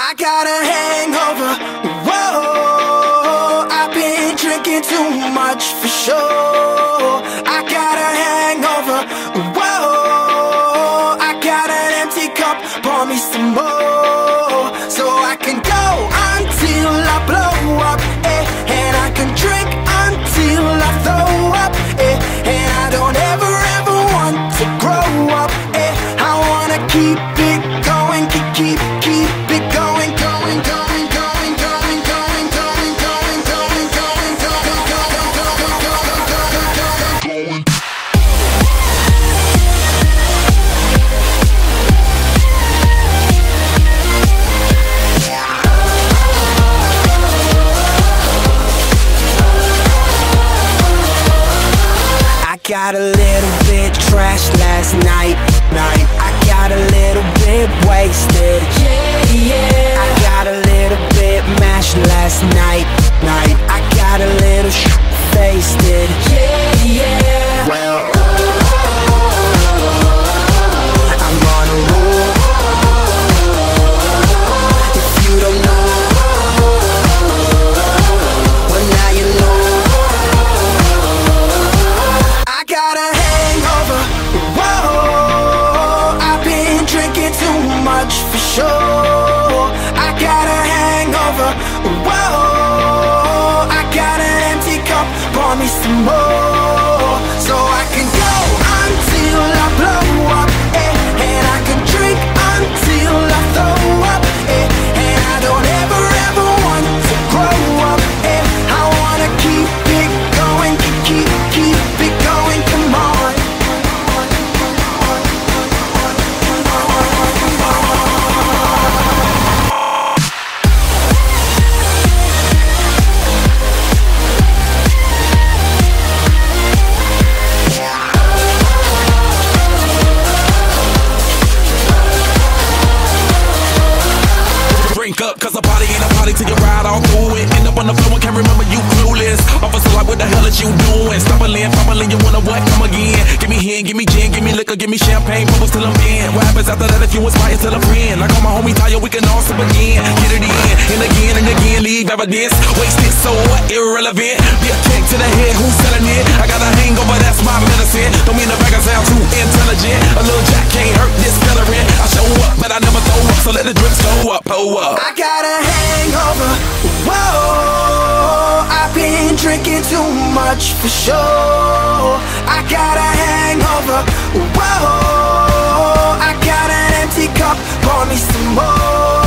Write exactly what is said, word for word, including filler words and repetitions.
I got a hangover, whoa, I've been drinking too much for sure. I got a hangover, whoa, I got an empty cup, pour me some more. So I can go until I blow up, eh, and I can drink until I throw up, eh, and I don't ever ever want to grow up, eh, I wanna keep it going, keep, keep, keep it going, going, going, going, going, going, going, going, going, going, going, going, going, going. I got a little bit trashed last night, night. I got a little bit wasted, yeah, yeah. I got a little bit mashed last night, night. I got a little sh**faced, yeah, yeah. Well, I'm on a roll. If you don't know, well now you know. I got a hangover, whoa, I've been drinking too much for sure. I got a hangover, whoa, I got an empty cup, pour me some more. So I can go until I blow up, eh, and I can drink until I throw up, eh, and I don't ever ever want to grow up, eh, I wanna keep it going, keep, keep, keep it going, come on. Drink up, cause a party ain't a party till you ride all through it. End up on the floor and can't remember you clueless. Officer like, what the hell is you doing? Stumbling, fumbling, you wanna what? Come again. Give me hen, give me gin, give me liquor, give me champagne, bubbles till I'm in. What happens after that if you inspire till a friend? Like all my homie Tayo, we can all sip again. Get it in, and again and again, leave evidence. Wasted, so what? Irrelevant. Be a kick to the head, who's selling it? I got a hangover, that's my medicine. Don't mean the bag I sound too intelligent. A little jack can't hurt this celery. I show up, but I never throw up, so let the drips go up, pull up. I got a hangover, whoa, I've been drinking too much for sure. I got a hangover, whoa, I got an empty cup, pour me some more.